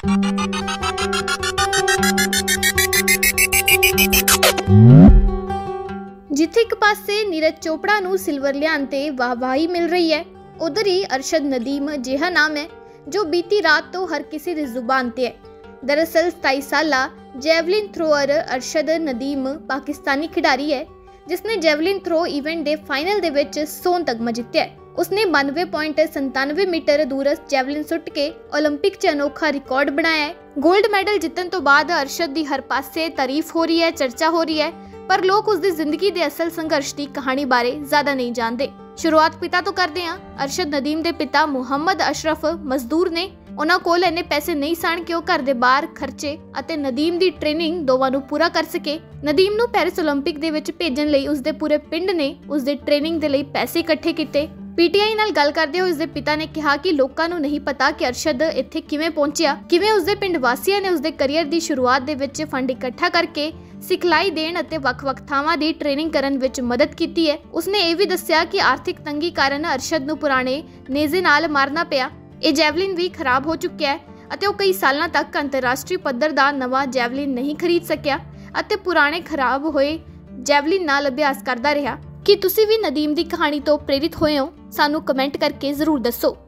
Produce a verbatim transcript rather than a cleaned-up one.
जिथे एक पासे नीरज चोपड़ा नूं सिल्वर लियाण ते वाहवाही मिल रही है, उधर ही अरशद नदीम जिहा नाम है जो बीती रात तो हर किसी दी जुबान ते है। दरअसल सताई साला जैवलिन थ्रोअर अरशद नदीम पाकिस्तानी खिडारी है जिसने जैवलिन थ्रो इवेंट के फाइनल दे विच सोन तगमा जित्या है। उसने बानवे पॉइंट सतानवे मीटर दूरस्थ जैवलिन सुट के ओलंपिक च अनोखा रिकॉर्ड बनाया है। गोल्ड मैडल जितन तो बाद अरशद की हर पासे तारीफ हो रही है, चर्चा हो रही है, पर लोग उसकी जिंदगी के असल संघर्ष की कहानी बारे ज्यादा नहीं जानते। शुरुआत पिता तो करते हैं। अरशद नदीम के पिता मुहम्मद अशरफ मजदूर ने। उन्हां कोल इन्ने पैसे नहीं सन कि घर दे बाहर खर्चे अते नदीम की ट्रेनिंग दोवां नूं पूरा कर सके। नदीम नूं पेरिस ओलंपिक दे विच भेजण लई उसदे पूरे पिंड ने उसदी ट्रेनिंग दे लई पैसे इकट्ठे कीते। पीटीआई नाल गल करदे होए उसदे पिता ने कहा कि लोकां नूं नहीं पता कि अरशद इत्थे किवें पहुंचिया, किवें उसदे पिंड वासियां ने उसदे करियर दी शुरुआत दे विच फंड इकट्ठा करके सिखलाई देण अते वख-वख थावां दी ट्रेनिंग करन विच मदद कीती है। उसने यह भी दस्सिया कि आर्थिक तंगी कारण अरशद नूं पुराने नेज़े नाल मारना पिया। ਇਹ जैवलिन भी खराब हो चुकिया है अते ਉਹ कई सालों तक अंतरराष्ट्रीय पद्धर ਦਾ नवा जैवलिन नहीं खरीद सकिया अते पुराने खराब होए जैवलिन नाल अभ्यास करदा रहा। कि तुसी भी नदीम दी कहानी तो प्रेरित होए हो? सानू कमेंट करके जरूर दसो।